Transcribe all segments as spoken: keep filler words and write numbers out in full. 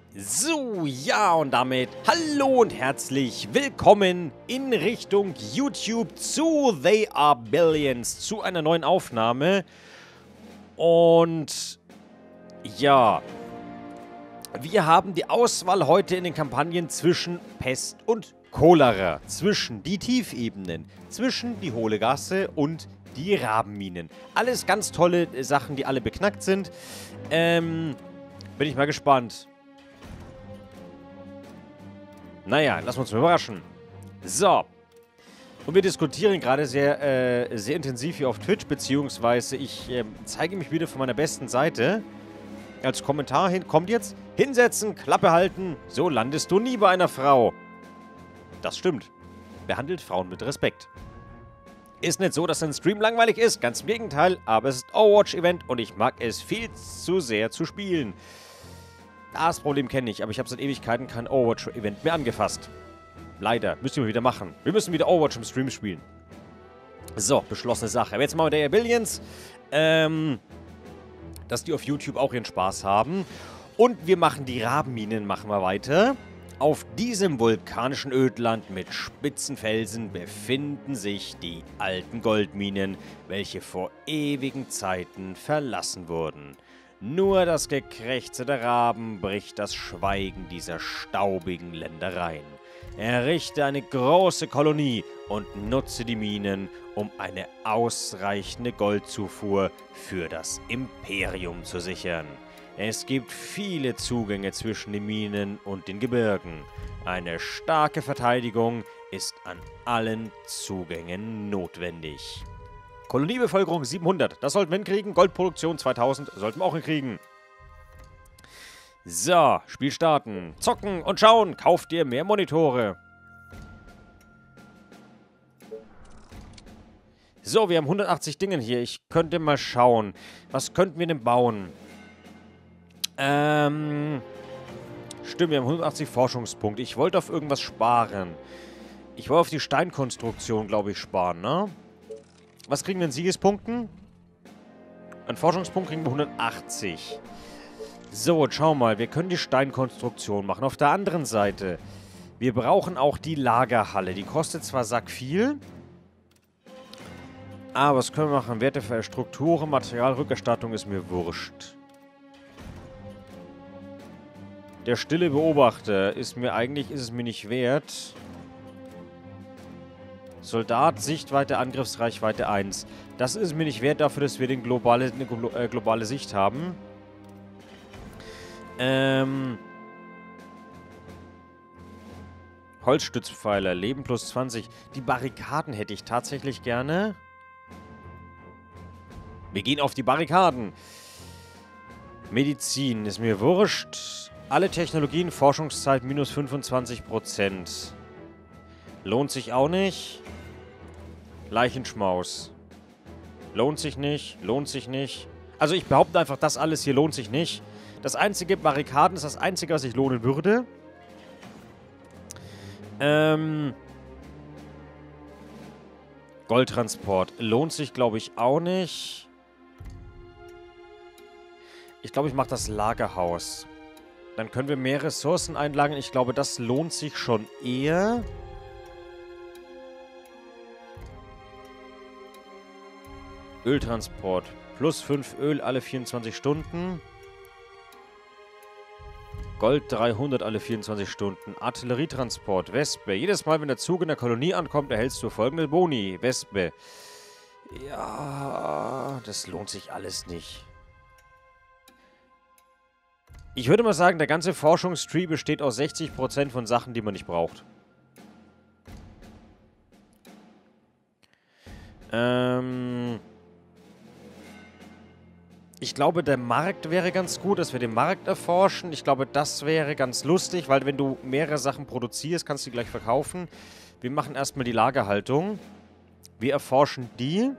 So, ja, und damit hallo und herzlich willkommen in Richtung YouTube zu They Are Billions, zu einer neuen Aufnahme. Und ja, wir haben die Auswahl heute in den Kampagnen zwischen Pest und Cholera, zwischen die Tiefebenen, zwischen die Hohle Gasse und die Rabenminen. Alles ganz tolle Sachen, die alle beknackt sind. Ähm, bin ich mal gespannt. Naja, lassen wir uns mal überraschen. So. Und wir diskutieren gerade sehr, äh, sehr intensiv hier auf Twitch, beziehungsweise ich äh, zeige mich wieder von meiner besten Seite. Als Kommentar hin kommt jetzt: Hinsetzen, Klappe halten, so landest du nie bei einer Frau. Das stimmt. Behandelt Frauen mit Respekt. Ist nicht so, dass ein Stream langweilig ist, ganz im Gegenteil, aber es ist Overwatch-Event und ich mag es viel zu sehr zu spielen. Das Problem kenne ich, aber ich habe seit Ewigkeiten kein Overwatch-Event mehr angefasst. Leider. Müssen wir wieder machen. Wir müssen wieder Overwatch im Stream spielen. So, beschlossene Sache. Aber jetzt machen wir They Are Billions. Ähm, dass die auf YouTube auch ihren Spaß haben. Und wir machen die Rabenminen, machen wir weiter. Auf diesem vulkanischen Ödland mit spitzen Felsen befinden sich die alten Goldminen, welche vor ewigen Zeiten verlassen wurden. Nur das Gekrächze der Raben bricht das Schweigen dieser staubigen Ländereien. Errichte eine große Kolonie und nutze die Minen, um eine ausreichende Goldzufuhr für das Imperium zu sichern. Es gibt viele Zugänge zwischen den Minen und den Gebirgen. Eine starke Verteidigung ist an allen Zugängen notwendig. Koloniebevölkerung siebenhundert. Das sollten wir hinkriegen. Goldproduktion zweitausend sollten wir auch hinkriegen. So, Spiel starten. Zocken und schauen. Kauft ihr mehr Monitore. So, wir haben hundertachtzig Dinge hier. Ich könnte mal schauen. Was könnten wir denn bauen? Ähm... Stimmt, wir haben hundertachtzig Forschungspunkte. Ich wollte auf irgendwas sparen. Ich wollte auf die Steinkonstruktion, glaube ich, sparen, ne? Was kriegen wir in Siegespunkten? An Forschungspunkt kriegen wir hundertachtzig. So, jetzt schauen wir mal. Wir können die Steinkonstruktion machen. Auf der anderen Seite, wir brauchen auch die Lagerhalle. Die kostet zwar sack viel, aber was können wir machen? Werte für Strukturen, Materialrückerstattung ist mir wurscht. Der stille Beobachter ist mir eigentlich, ist es mir nicht wert. Soldat, Sichtweite, Angriffsreichweite eins. Das ist mir nicht wert dafür, dass wir den globale, eine glo äh, globale Sicht haben. Ähm. Holzstützpfeiler, Leben plus zwanzig. Die Barrikaden hätte ich tatsächlich gerne. Wir gehen auf die Barrikaden. Medizin ist mir wurscht. Alle Technologien, Forschungszeit minus fünfundzwanzig Prozent. Lohnt sich auch nicht. Leichenschmaus. Lohnt sich nicht. Lohnt sich nicht. Also ich behaupte einfach, das alles hier lohnt sich nicht. Das einzige, Barrikaden ist das einzige, was sich lohnen würde. Ähm. Goldtransport. Lohnt sich, glaube ich, auch nicht. Ich glaube, ich mache das Lagerhaus. Dann können wir mehr Ressourcen einlagern. Ich glaube, das lohnt sich schon eher. Öltransport. Plus fünf Öl alle vierundzwanzig Stunden. Gold dreihundert alle vierundzwanzig Stunden. Artillerietransport. Wespe. Jedes Mal, wenn der Zug in der Kolonie ankommt, erhältst du folgende Boni. Wespe. Ja, das lohnt sich alles nicht. Ich würde mal sagen, der ganze Forschungstree besteht aus sechzig Prozent von Sachen, die man nicht braucht. Ähm... Ich glaube, der Markt wäre ganz gut, dass wir den Markt erforschen. Ich glaube, das wäre ganz lustig, weil wenn du mehrere Sachen produzierst, kannst du die gleich verkaufen. Wir machen erstmal die Lagerhaltung. Wir erforschen die.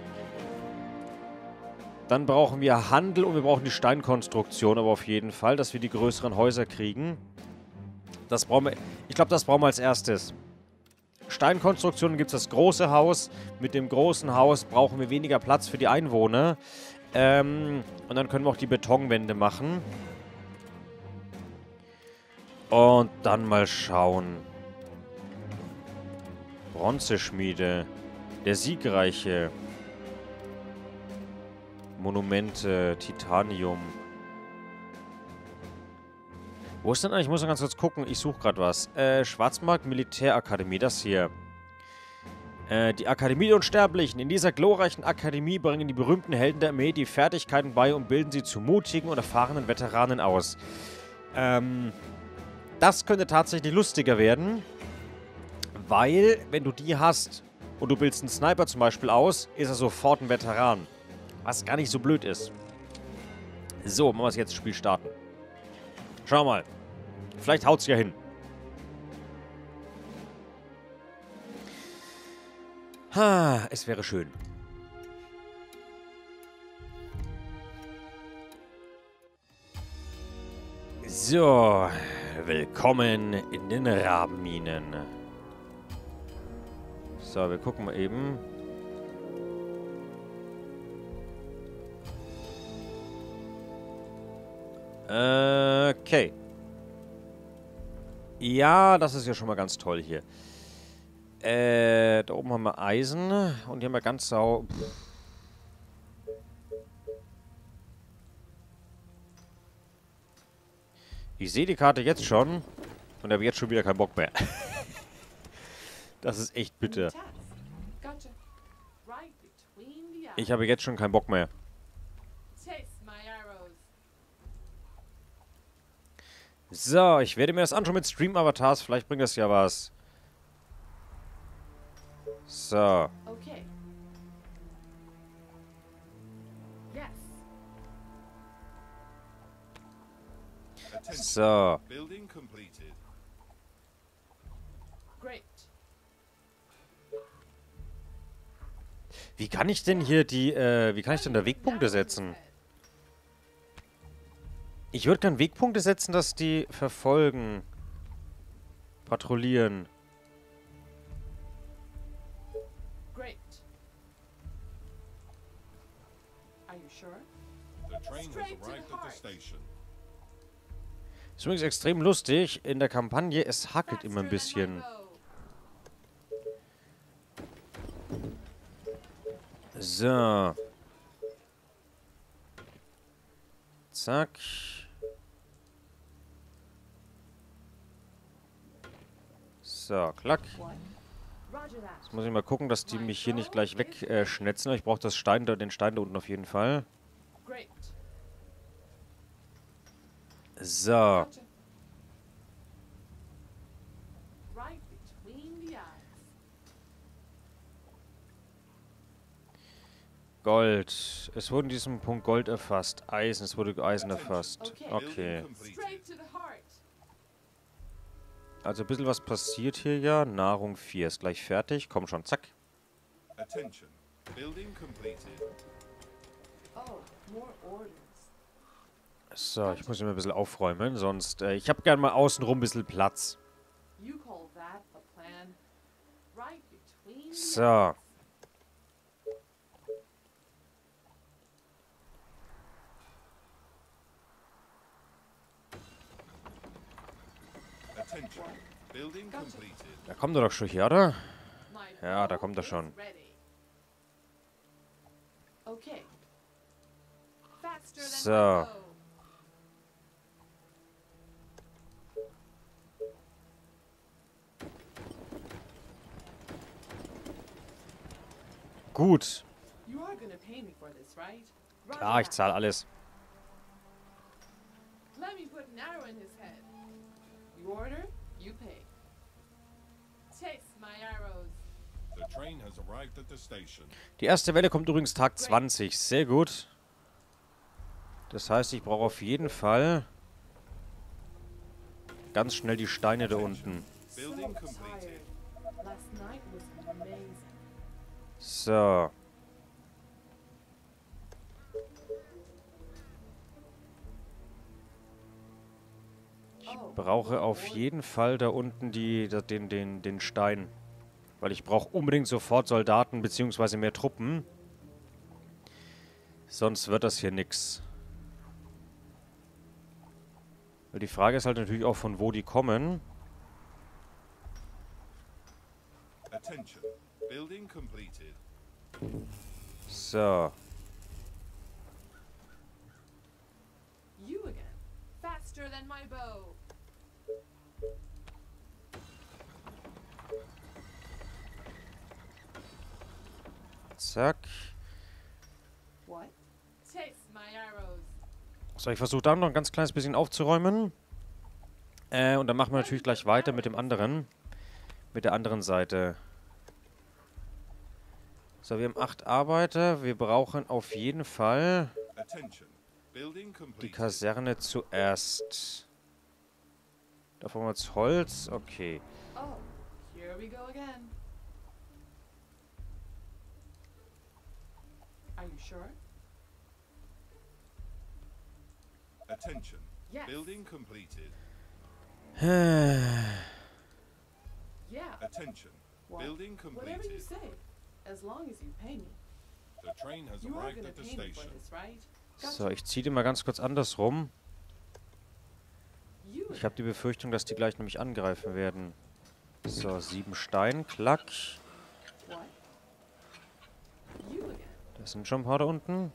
Dann brauchen wir Handel und wir brauchen die Steinkonstruktion, aber auf jeden Fall, dass wir die größeren Häuser kriegen. Das brauchen wir. Ich glaube, das brauchen wir als erstes. Steinkonstruktion gibt es das große Haus. Mit dem großen Haus brauchen wir weniger Platz für die Einwohner. Ähm, und dann können wir auch die Betonwände machen. Und dann mal schauen. Bronzeschmiede. Der Siegreiche. Monumente. Titanium. Wo ist denn eigentlich? Ich muss noch ganz kurz gucken. Ich suche gerade was. Äh, Schwarzmarkt Militärakademie. Das hier. Äh, die Akademie der Unsterblichen. In dieser glorreichen Akademie bringen die berühmten Helden der Armee die Fertigkeiten bei und bilden sie zu mutigen und erfahrenen Veteranen aus. Ähm, das könnte tatsächlich lustiger werden. Weil, wenn du die hast und du bildest einen Sniper zum Beispiel aus, ist er sofort ein Veteran. Was gar nicht so blöd ist. So, machen wir jetzt das Spiel starten. Schau mal. Vielleicht haut's ja hin. Ha, es wäre schön. So, willkommen in den Rabenminen. So, wir gucken mal eben. Okay. Ja, das ist ja schon mal ganz toll hier. Äh, da oben haben wir Eisen und hier haben wir ganz sau... Pff. Ich sehe die Karte jetzt schon und habe jetzt schon wieder keinen Bock mehr. Das ist echt bitter. Ich habe jetzt schon keinen Bock mehr. So, ich werde mir das anschauen mit Stream-Avatars. Vielleicht bringt das ja was. So. Okay. Yes. So. Building completed. Great. Wie kann ich denn hier die, äh, wie kann ich denn da Wegpunkte setzen? Ich würde gerne Wegpunkte setzen, dass die verfolgen. Patrouillieren. Great. Are you sure? The train has arrived at the station. Ist übrigens extrem lustig. In der Kampagne, es hackelt immer ein bisschen. So. Zack. So, klack. Jetzt muss ich mal gucken, dass die mich hier nicht gleich wegschnetzen. Äh, ich brauche das Stein da, den Stein da unten auf jeden Fall. So. Gold. Es wurde in diesem Punkt Gold erfasst. Eisen. Es wurde Eisen erfasst. Okay. Also ein bisschen was passiert hier ja. Nahrung vier ist gleich fertig. Komm schon, zack. So, ich muss mir ein bisschen aufräumen, sonst... Äh, ich habe gerne mal außenrum ein bisschen Platz. So. Da kommt er doch schon hier, oder? Ja, da kommt er schon. So. Gut. Klar, ich zahle alles. Die erste Welle kommt übrigens Tag zwanzig. Sehr gut. Das heißt, ich brauche auf jeden Fall ganz schnell die Steine da unten. So. Ich brauche auf jeden Fall da unten die, den, den, den Stein. Weil ich brauche unbedingt sofort Soldaten bzw. mehr Truppen. Sonst wird das hier nix. Weil die Frage ist halt natürlich auch, von wo die kommen. Attention. Building completed. So. You again. Faster than my bow. Zack. What? Taste my arrows. So, ich versuche da noch ein ganz kleines bisschen aufzuräumen. Äh, und dann machen wir natürlich gleich weiter mit dem anderen. Mit der anderen Seite. So, wir haben acht Arbeiter. Wir brauchen auf jeden Fall Attention. Building die completed. Kaserne zuerst. Da brauchen wir jetzt Holz. Okay. Oh, here we go again. Are you sure? Attention. Yes. Building completed. Yeah. Attention. What? Building Whatever you completed. say, as long as you pay me. The train has You are arrived gonna at the pay me for station. this, right? So, ich ziehe die mal ganz kurz andersrum. You Ich habe die Befürchtung, dass die gleich nämlich angreifen werden. So, sieben Stein. Klack. What? You again. Da sind schon ein paar da unten.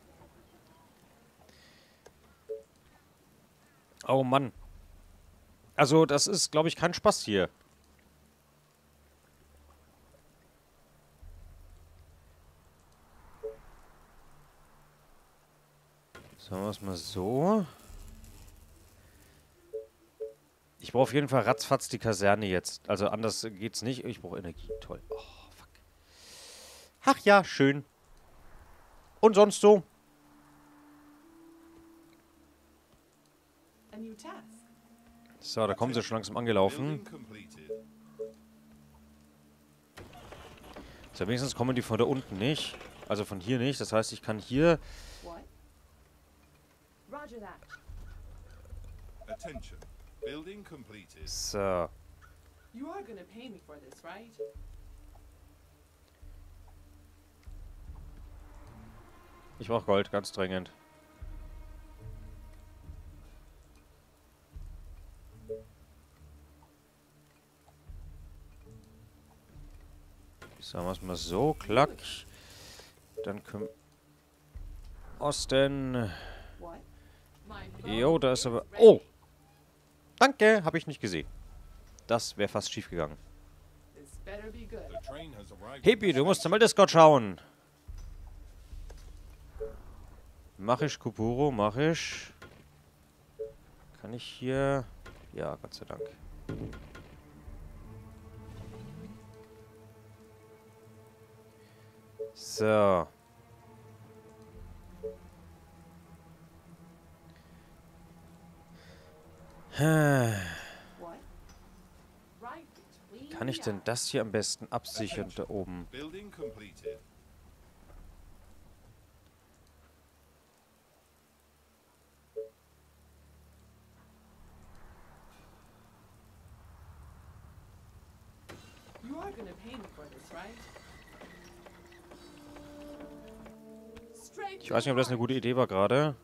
Oh Mann. Also, das ist, glaube ich, kein Spaß hier. So, machen wir es mal so. Ich brauche auf jeden Fall ratzfatz die Kaserne jetzt. Also, anders geht's nicht. Ich brauche Energie. Toll. Oh, fuck. Ach ja, schön. Und sonst so? A new task. So, da kommen sie schon langsam angelaufen. Building completed. So, wenigstens kommen die von da unten nicht. Also von hier nicht. Das heißt, ich kann hier... What? Roger that. Attention. Building completed. So. You are gonna pay me for this, right? Ich brauche Gold, ganz dringend. So, machen wir mal so. Klack. Dann können... Osten. What? My bow Jo, da ist is aber... ready. Oh! Danke, habe ich nicht gesehen. Das wäre fast schief gegangen. This better be good. The train has arrived. Hippie, du musst mal Discord schauen. Mach ich, Kupuro, mach ich. Kann ich hier... Ja, Gott sei Dank. So. What? Right between Kann ich the denn eyes. das hier am besten absichern da oben? Building completed. You are gonna pay me for this, right? Straight Ich to weiß nicht, ob the das eine heart. gute Idee war gerade.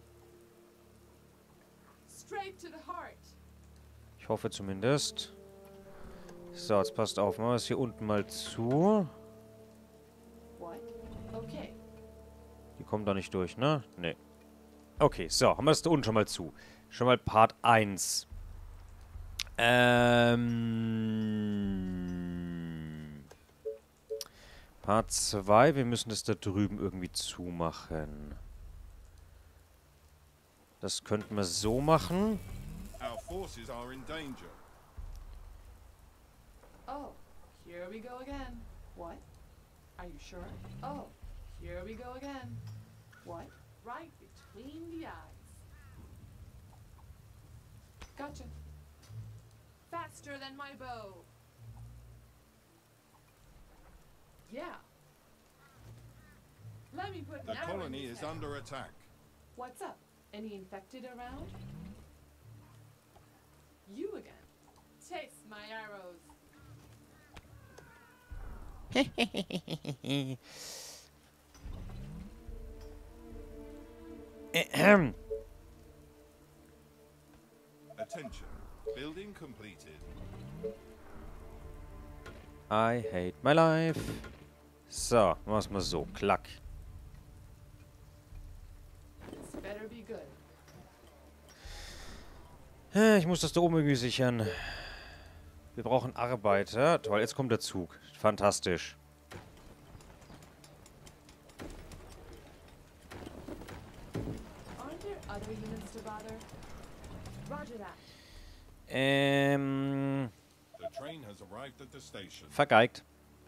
Straight to the heart. Ich hoffe zumindest. So, jetzt passt auf. Machen wir es hier unten mal zu. What? Okay. Die kommen da nicht durch, ne? Nee. Okay, so. Haben wir das da unten schon mal zu. Schon mal Part eins. Ähm... Part zwei. Wir müssen das da drüben irgendwie zumachen. Das könnten wir so machen. Our forces are in danger. Oh, here we go again. What? Are you sure? Oh, here we go again. What? Right between the eyes. Gotcha. Faster than my bow. Yeah. Let me put The an arrow in colony his is head. under attack. What's up? Any infected around? You again. Taste my arrows. Ahem. Attention. Building completed. I hate my life. So, machen wir so. Klack. This better be good. Äh, Ich muss das da oben irgendwie sichern. Wir brauchen Arbeiter. Toll, jetzt kommt der Zug. Fantastisch. Aren't there other units to bother? Roger that. Ähm... The train has arrived at the station. Vergeigt.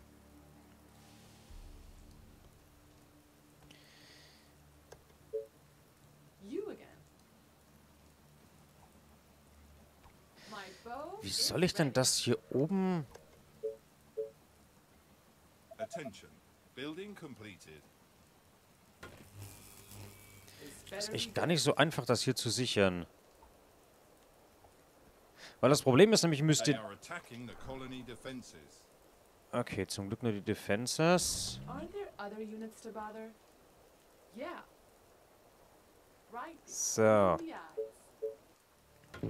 You again. My bow Wie is soll ich denn ready. das hier oben... Attention. Building completed. This Ist better echt be gar good. nicht so einfach, das hier zu sichern. Weil das Problem ist nämlich, müsst They ihr... are attacking the colony defenses. Okay, zum Glück nur die Defenses. Aren't there other units to bother? Yeah. Right So. between the eyes.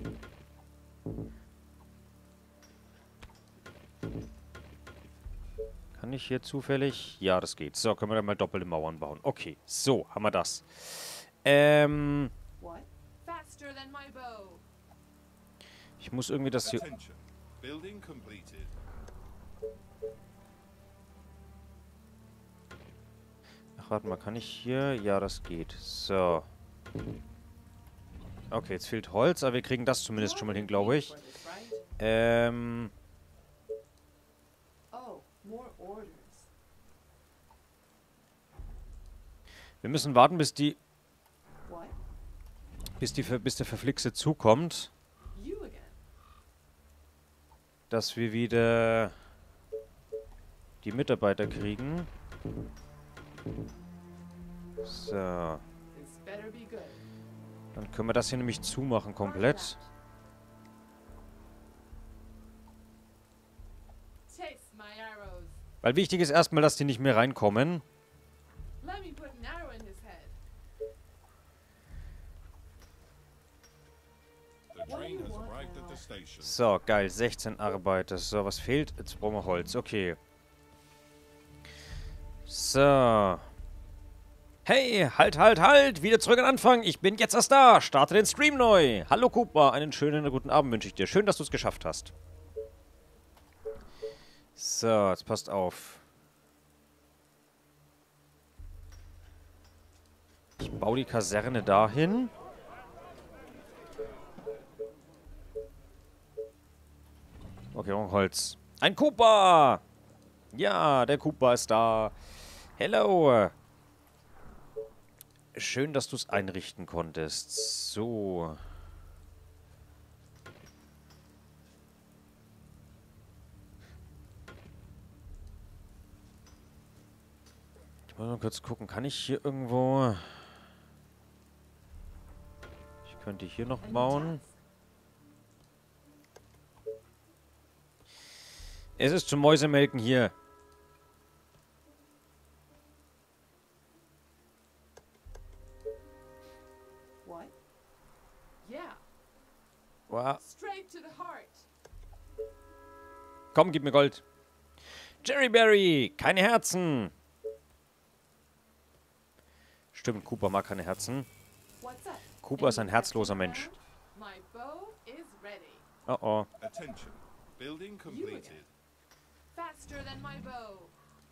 Kann ich hier zufällig... Ja, das geht. So, können wir dann mal doppelte Mauern bauen. Okay, so, haben wir das. Ähm... What? Faster than my bow. Ich muss irgendwie das hier... Attention. Building completed. Ach, warte mal, kann ich hier... Ja, das geht. So. Okay, jetzt fehlt Holz, aber wir kriegen das zumindest schon mal hin, glaube ich. For this, right? Ähm... Oh, more orders. Wir müssen warten, bis die... What? Bis, die, bis der verflixte Zug kommt. You again. Dass wir wieder... die Mitarbeiter kriegen. So. This better be good. Dann können wir das hier nämlich zumachen komplett. Taste my arrows. Weil wichtig ist erstmal, dass die nicht mehr reinkommen. Let me put an arrow in his head. The train has arrived at the station. So, geil. sechzehn Arbeiter. So, was fehlt? Jetzt brauchen wir Holz. Okay. So. Hey, halt, halt, halt! Wieder zurück an Anfang. Ich bin jetzt erst da. Starte den Stream neu. Hallo Cooper, einen schönen guten Abend wünsche ich dir. Schön, dass du es geschafft hast. So, jetzt passt auf. Ich baue die Kaserne dahin. Okay, noch Holz. Ein Cooper! Ja, der Cooper ist da. Hello. Schön, dass du es einrichten konntest. So. Ich muss mal kurz gucken. Kann ich hier irgendwo... Ich könnte hier noch Any bauen. task? Es ist zum Mäusemelken hier. What? Yeah. Wow. Straight to the heart. Komm, gib mir Gold. Jerryberry, keine Herzen. Stimmt, Cooper mag keine Herzen. What's up? Cooper ist ein Any herzloser action Mensch. around? My bow is ready. Oh oh. Attention. Building completed. Faster than my bow.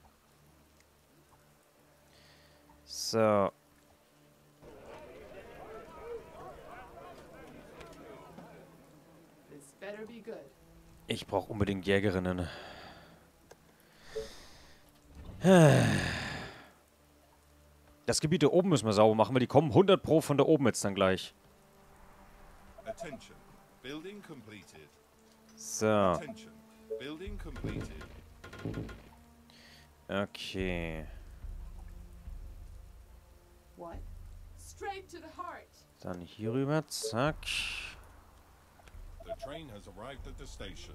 So. This better be good. Ich brauche unbedingt Jägerinnen. Das Gebiet da oben müssen wir sauber machen, weil die kommen hundert Pro von da oben jetzt dann gleich. Attention. Building completed. So. Attention. Building completed. Okay. What? Straight to the heart. Dann hier rüber. Zack. The train has arrived at the station.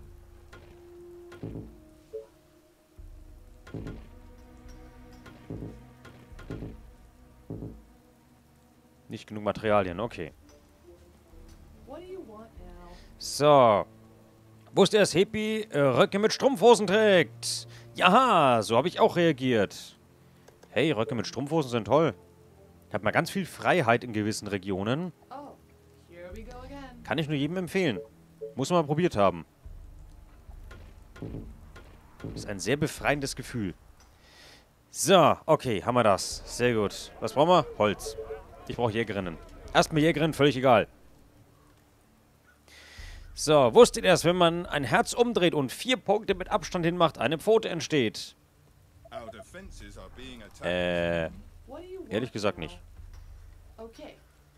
Nicht genug Materialien, okay. What do you want now? So. Wusste erst Happy äh, Röcke mit Strumpfhosen trägt. Jaha, so habe ich auch reagiert. Hey, Röcke mit Strumpfhosen sind toll. Ich habe mal ganz viel Freiheit in gewissen Regionen. Oh, here we go again. Kann ich nur jedem empfehlen. Muss man mal probiert haben. Ist ein sehr befreiendes Gefühl. So, okay, haben wir das. Sehr gut. Was brauchen wir? Holz. Ich brauche Jägerinnen. Erstmal Jägerinnen, völlig egal. So, wusstet ihr erst, wenn man ein Herz umdreht und vier Punkte mit Abstand hinmacht, eine Pfote entsteht? Our defenses are being attacked. Äh, What do you want ehrlich gesagt now? nicht. Okay.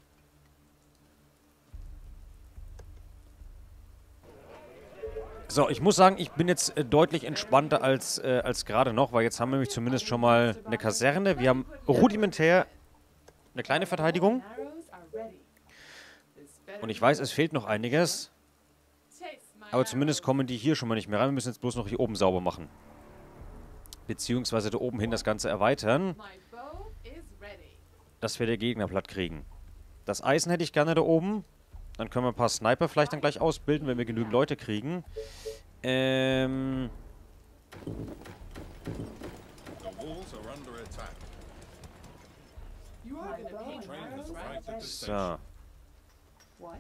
So, ich muss sagen, ich bin jetzt äh, deutlich entspannter als, äh, als gerade noch, weil jetzt haben wir nämlich zumindest schon mal eine Kaserne. Wir haben rudimentär eine kleine Verteidigung. Arrows are ready. This better Und ich be weiß, good. es fehlt noch einiges. Chase my Aber zumindest arrows. kommen die hier schon mal nicht mehr rein. Wir müssen jetzt bloß noch hier oben sauber machen. Beziehungsweise da oben hin das Ganze erweitern, My bow is ready. dass wir den Gegner platt kriegen. Das Eisen hätte ich gerne da oben. Dann können wir ein paar Sniper vielleicht dann gleich ausbilden, wenn wir genügend Leute kriegen. Ähm... The walls are under attack. You are gonna pay The me train has arrows, arrived at the So. station. What?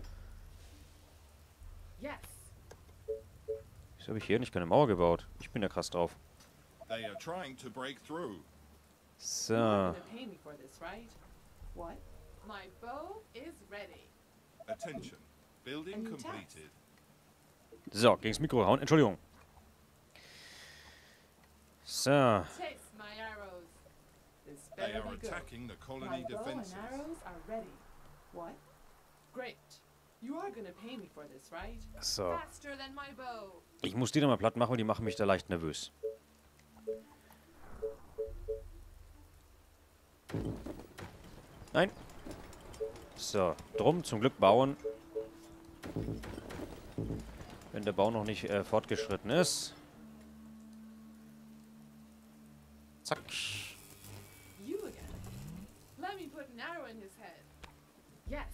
Yes. Wieso habe ich hier nicht keine Mauer gebaut? Ich bin ja krass drauf. They are trying to break through. So. You are gonna pay me for this, right? What? My bow is ready. Attention. Building And you completed. So, gegens Mikro hauen. Entschuldigung. So. Chase my arrows. This They better are be good. attacking the My colony bow and defenses. arrows are ready. What? Great. You are gonna pay me for this, right? So. Faster than my bow. Ich muss die da mal platt machen, weil die machen mich da leicht nervös. Nein. So, drum zum Glück bauen. Wenn der Bau noch nicht äh, fortgeschritten ist. Zack. You again. Let me put an arrow in his head. Yes.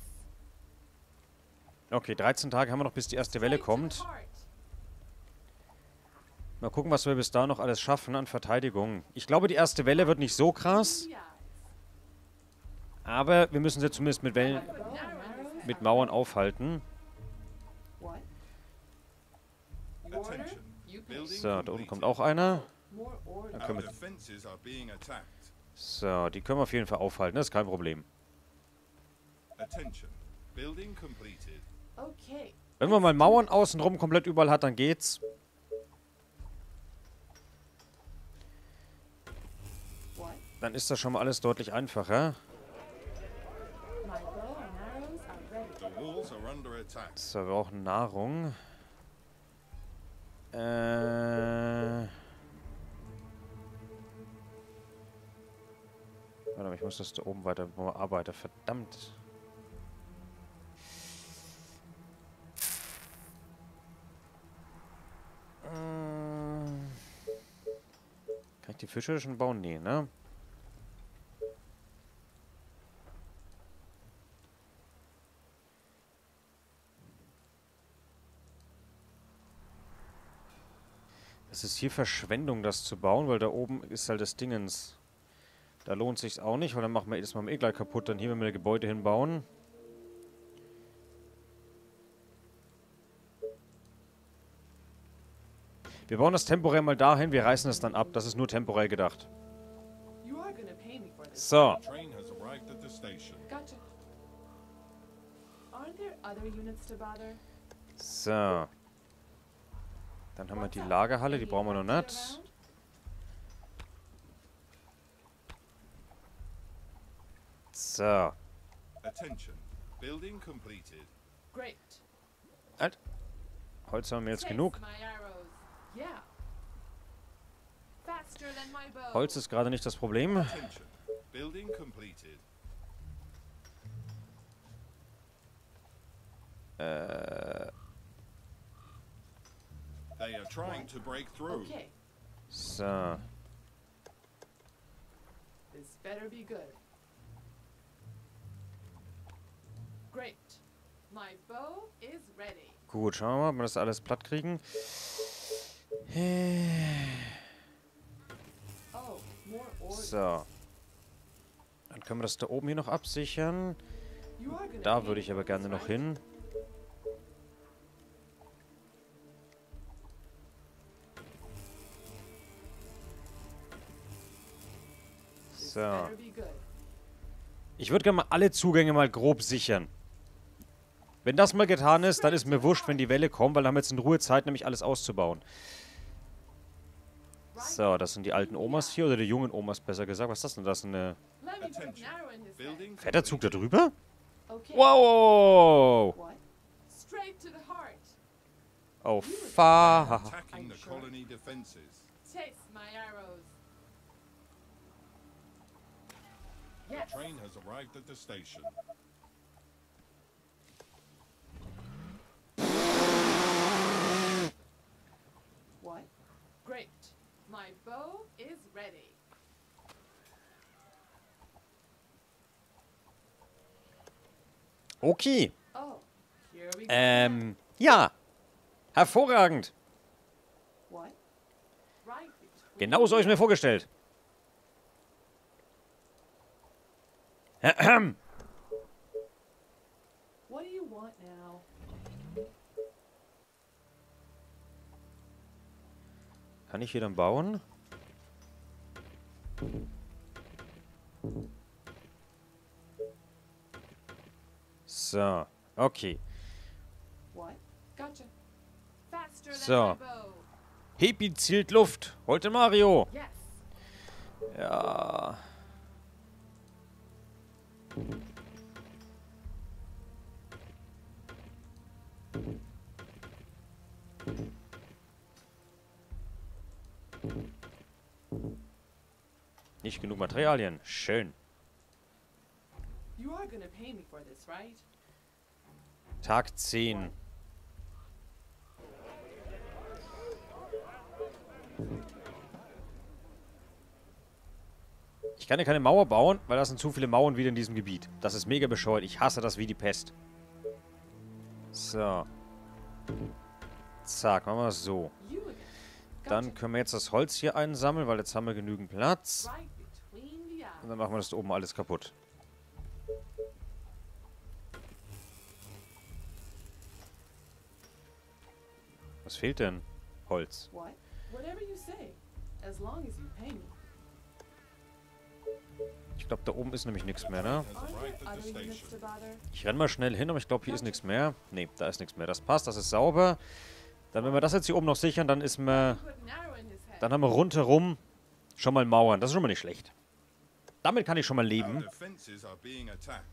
Okay, dreizehn Tage haben wir noch, bis die erste Welle Straight to the kommt. heart. Mal gucken, was wir bis da noch alles schaffen an Verteidigung. Ich glaube, die erste Welle wird nicht so krass. The eyes. Aber wir müssen sie zumindest mit Wellen, Put an arrow in his head. mit Mauern aufhalten. What? You order? Attention. You pay. Building So, da unten completed. kommt auch einer. More order. Dann Our können wir, defenses are being attacked. so, die können wir auf jeden Fall aufhalten. Das ist kein Problem. Attention. Building completed. Okay. Wenn man mal Mauern außenrum komplett überall hat, dann geht's. What? Dann ist das schon mal alles deutlich einfacher. My bow and arrows are ready. The walls are under attack. So, wir brauchen Nahrung. Äh. Warte mal, ich muss das da oben weiter arbeiten. Verdammt. Ähm. Kann ich die Fische schon bauen? Nee, ne? Es ist hier Verschwendung, das zu bauen, weil da oben ist halt das Dingens. Da lohnt sich's auch nicht, weil dann machen wir jedes Mal eh gleich kaputt. Dann hier, wenn wir ein Gebäude hinbauen. Wir bauen das temporär mal dahin, wir reißen es dann ab. Das ist nur temporär gedacht. You are gonna pay me for this. So. The train has arrived at the station. Gotcha. Aren't there other units to bother? So. Dann haben wir What's die up? Lagerhalle, die Any brauchen wir noch empty nicht. around? So. Attention. Building completed. Great. Halt. Holz haben wir jetzt Chase genug. my arrows. Yeah. Faster than my bow. Holz ist gerade nicht das Problem. Attention. Building completed. Äh, They are trying to break through. Okay. so. This better be good. Great. My My bow is ready. Gut, schauen wir mal, ob wir das alles platt kriegen. Oh, more orders. So. Dann können wir das da oben hier noch absichern. You are gonna Da pay würde ich me aber for gerne this, noch right? hin. This So. better be good. Ich würde gerne mal alle Zugänge mal grob sichern. Wenn das mal getan ist, dann ist mir wurscht, wenn die Welle kommt, weil dann haben wir jetzt in Ruhe Zeit, nämlich alles auszubauen. So, das sind die alten Omas hier, oder die jungen Omas besser gesagt. Was ist das denn? Das ist eine Let me put an Attention. arrow in his head. Building fetter Zug da completed. drüber? Okay. Wow! What? Straight to the heart. Oh, fuck. Attacking the colony defenses. Chase my arrows. The Yes. train has arrived at the station. What? Great. My bow is ready. Okay. Oh, here we go. Ähm, ja. Hervorragend. What? Right between Genau so habe ich mir vorgestellt. Ahem. What do you want now? Kann ich hier dann bauen? So, okay. What? Gotcha. Faster So. than my bow. Hepi zielt Luft. Heute Mario. Yes. Ja. Nicht genug Materialien. Schön. You are gonna pay me for this, right? Tag zehn. Ich kann ja keine Mauer bauen, weil das sind zu viele Mauern wieder in diesem Gebiet. Das ist mega bescheuert. Ich hasse das wie die Pest. So. Zack, machen wir es so. You again. Dann Gotcha. können wir jetzt das Holz hier einsammeln, weil jetzt haben wir genügend Platz. Right between the eyes. Und dann machen wir das da oben alles kaputt. Was fehlt denn? Holz. What? Whatever you say. As long as you pay me. Ich glaube, da oben ist nämlich nichts mehr, ne? Has Are there arrived at other the units station. to bother? Ich renne mal schnell hin, aber ich glaube, hier ist nichts mehr. Ne, da ist nichts mehr. Das passt, das ist sauber. Dann, wenn wir das jetzt hier oben noch sichern, dann ist mir... Put an arrow in his head. Dann haben wir rundherum schon mal Mauern. Das ist schon mal nicht schlecht. Damit kann ich schon mal Our leben. defenses are being attacked.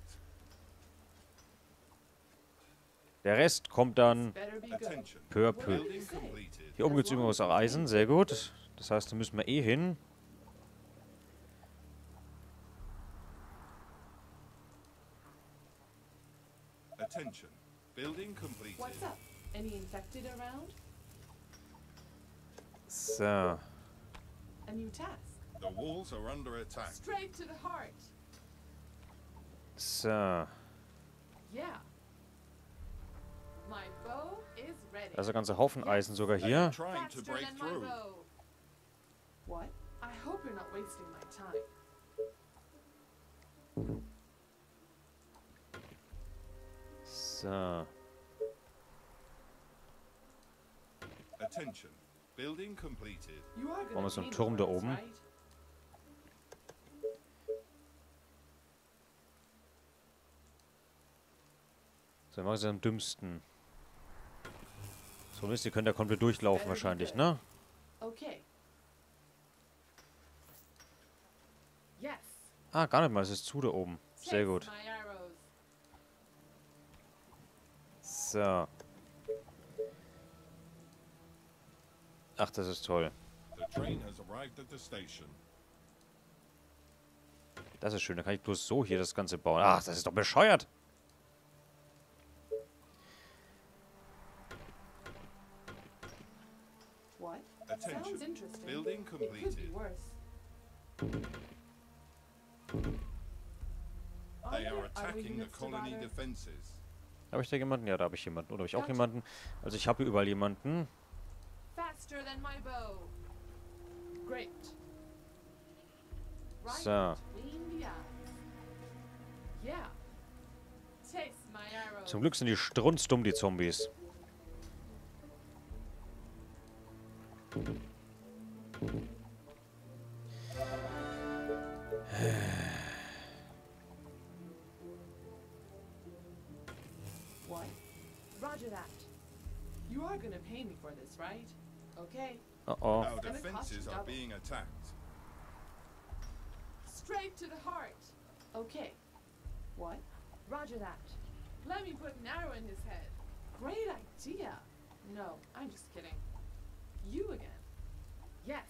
Der Rest kommt dann Better be good. Attention. peu à peu. Building completed. Hier oben gibt es übrigens auch Eisen. Sehr gut. Das heißt, da müssen wir eh hin. Attention. Building completed. What's up? Any infected around? So. A new task. The walls are under attack. Straight to the heart. So. Yeah. My bow is ready. Da ist ein ganzer Haufen Eisen sogar They are hier. trying to Faster break than my through. bow. What? I hope you're not wasting my time. So. Attention. Building completed. You are Machen gonna wir so einen pay me Turm for da this, oben. right? So, machen sie am dümmsten. So, wisst ihr, könnt ja komplett durchlaufen wahrscheinlich, ne? Okay. Yes. Ah, gar nicht mal. Es ist zu da oben. Sehr Chase gut. my arrows. So. Ach, das ist toll. The train has arrived at the station. Das ist schön. Da kann ich bloß so hier das Ganze bauen. Ach, das ist doch bescheuert. What? Attention. Sounds interesting. Building It could be completed. worse. They there are other attacking the units to colony bother? defenses. Habe ich da jemanden? Ja, da habe ich jemanden. Oder habe ich auch jemanden? Also ich habe hier überall jemanden. Faster than my bow. Great. Right So. between the eyes. Yeah. Taste my arrows. Zum Glück sind die strunzdumm, die Zombies. What? Roger that. You are gonna pay me for this, right? Okay. Oh oh. Our Gonna cost defenses you are double. being attacked. Straight to the heart. Okay. What? Roger that. Let me put an arrow in his head. Great idea. No, I'm just kidding. You again. Yes.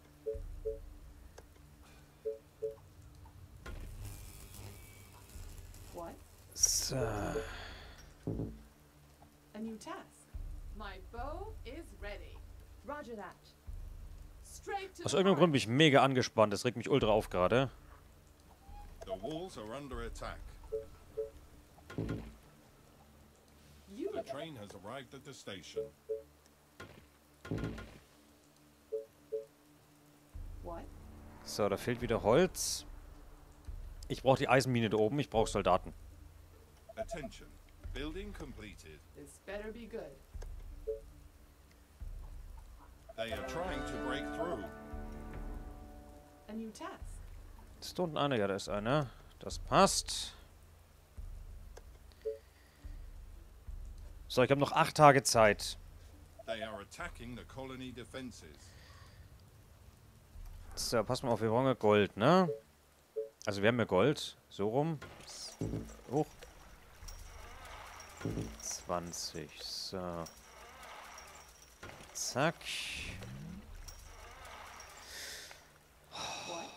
What? So. A new task. My bow is ready. Roger that. Straight to Aus the irgendeinem heart. Grund bin ich mega angespannt. Das regt mich ultra auf gerade. The walls are under attack. You The again. train has arrived at the station. What? So, da fehlt wieder Holz. Ich brauche die Eisenmine da oben. Ich brauche Soldaten. Attention. Building completed. This better be good. They are trying to break through. A new task. Ist da unten einer? Ja, da ist einer. Das passt. So, ich habe noch acht Tage Zeit. They are attacking the colony defenses. So, pass mal auf, wir brauchen ja Gold, ne? Also wir haben ja Gold. So rum. Hoch. zwanzig. So. Zack. What?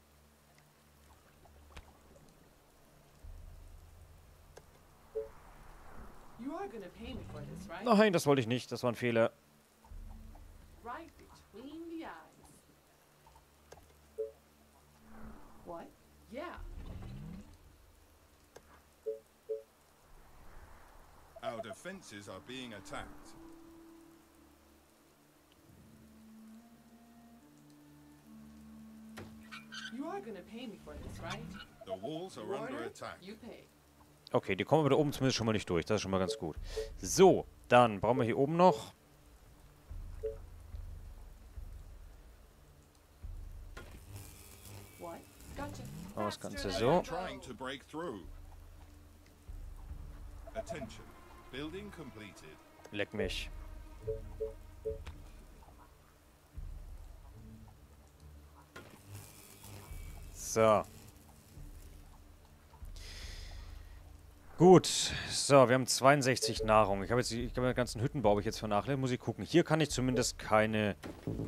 You are gonna pay me for this, right? Nein, das wollte ich nicht. Das war ein Fehler. Right between the eyes. What? Yeah. Our defenses are being attacked. You are gonna pay me for this, right? The walls are under Order, attack. you pay. Okay, die kommen wir da oben zumindest schon mal nicht durch. Das ist schon mal ganz gut. So, dann brauchen wir hier oben noch. What? Gotcha. Oh, das Faster Ganze than so. my Trying bow. to break through. Attention. Building completed. Leck mich. So. Gut. So, wir haben zweiundsechzig Nahrung. Ich habe jetzt die, ich habe den ganzen Hüttenbau habe ich jetzt vernachlässigt. Muss ich gucken. Hier kann ich zumindest keine...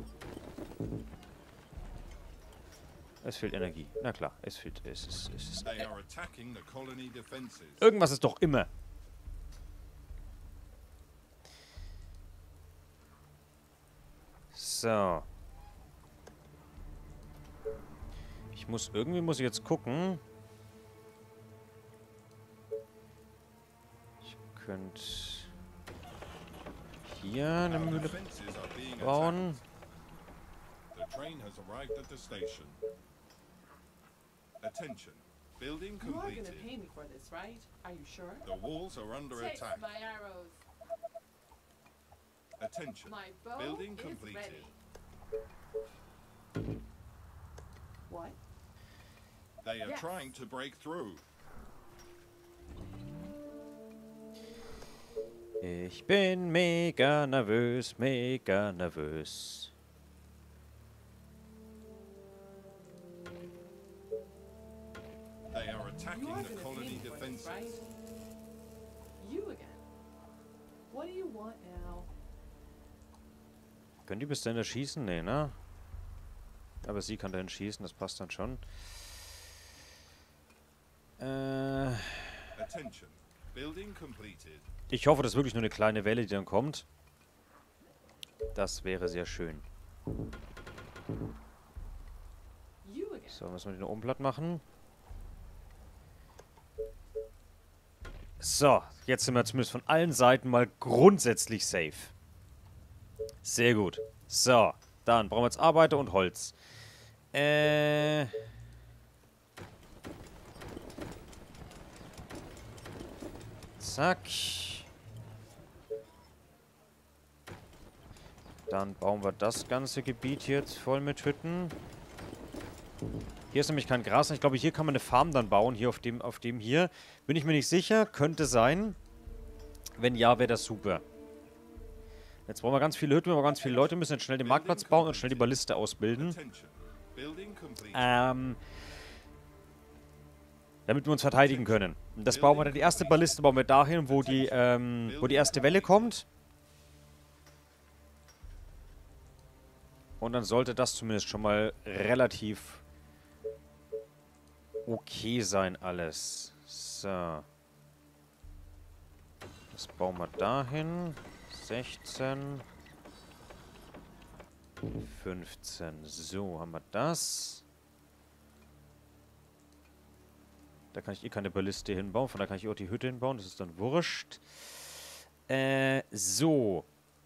Es fehlt Energie. Na klar, es fehlt... Es ist, es ist, They are attacking the colony defenses. irgendwas ist doch immer. So. Ich muss... Irgendwie muss ich jetzt gucken. Ich könnte... Hier eine Our Mühle defenses are being bauen. attacked. The train has arrived at the station. Attention. Building You are gonna completed. pay me for this, right? Are you sure? The walls are under Taste attack. my arrows. Attention. My bow Building is completed. ready. What? They are Yes. trying to break through. Ich bin mega nervös, mega nervös. They are You attacking are the gonna pay colony me for this, defenses. right? You again. What do you want now? Können die bis dahin schießen? Nee, ne? Aber sie kann dahin schießen, das passt dann schon. Äh, Attention. Building completed. ich hoffe, das ist wirklich nur eine kleine Welle, die dann kommt. Das wäre sehr schön. You again. So, müssen wir den oben platt machen. So, jetzt sind wir zumindest von allen Seiten mal grundsätzlich safe. Sehr gut. So, dann brauchen wir jetzt Arbeiter und Holz. Äh... Zack. Dann bauen wir das ganze Gebiet hier jetzt voll mit Hütten. Hier ist nämlich kein Gras. Ich glaube, hier kann man eine Farm dann bauen. Hier auf dem, auf dem hier. Bin ich mir nicht sicher. Könnte sein. Wenn ja, wäre das super. Jetzt brauchen wir ganz viele Hütten, wir brauchen ganz viele Leute. Müssen jetzt schnell den Marktplatz bauen und schnell die Balliste ausbilden. Ähm... Damit wir uns verteidigen können. Und das bauen wir dann. Die erste Balliste bauen wir dahin, wo die, ähm, wo die erste Welle kommt. Und dann sollte das zumindest schon mal relativ okay sein alles. So. Das bauen wir dahin. sechzehn. fünfzehn. So, haben wir das. Da kann ich eh keine Balliste hinbauen. Von da kann ich auch die Hütte hinbauen. Das ist dann wurscht. Äh, so.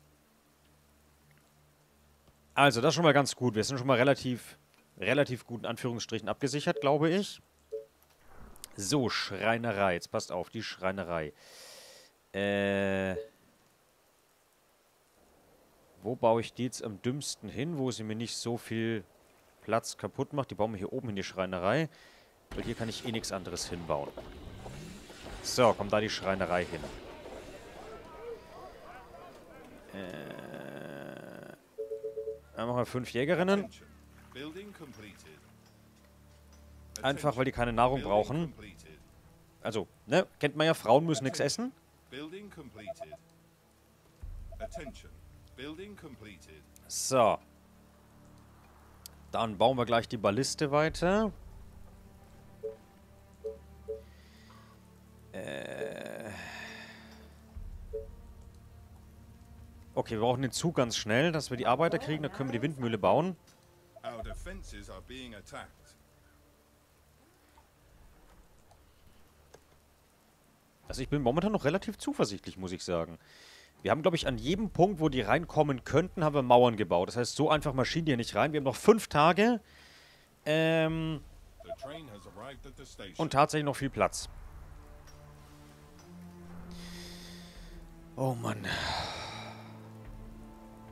Also, das ist schon mal ganz gut. Wir sind schon mal relativ, relativ gut in Anführungsstrichen abgesichert, glaube ich. So, Schreinerei. Jetzt passt auf, die Schreinerei. Äh... Wo baue ich die jetzt am dümmsten hin, wo sie mir nicht so viel Platz kaputt macht? Die bauen wir hier oben in die Schreinerei. Weil hier kann ich eh nichts anderes hinbauen. So, kommt da die Schreinerei hin. Äh... Dann machen wir fünf Jägerinnen. Einfach, weil die keine Nahrung brauchen. Also, ne? Kennt man ja, Frauen müssen nichts essen. So. Dann bauen wir gleich die Balliste weiter. Äh... Okay, wir brauchen den Zug ganz schnell, dass wir die Arbeiter kriegen. Dann können wir die Windmühle bauen. Also ich bin momentan noch relativ zuversichtlich, muss ich sagen. Wir haben, glaube ich, an jedem Punkt, wo die reinkommen könnten, haben wir Mauern gebaut. Das heißt, so einfach marschieren die ja nicht rein. Wir haben noch fünf Tage. Ähm... Und tatsächlich noch viel Platz. Oh Mann.